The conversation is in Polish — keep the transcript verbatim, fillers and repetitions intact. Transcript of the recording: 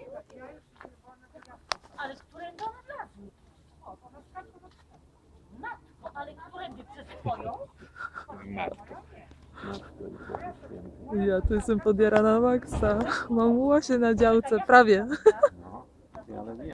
Ale którędy one wlazły? Matko, ale którędy przez twoją? Matko. Ja tu jestem podjarana na maksa. Mam łosie na działce, prawie. No, ale wiem.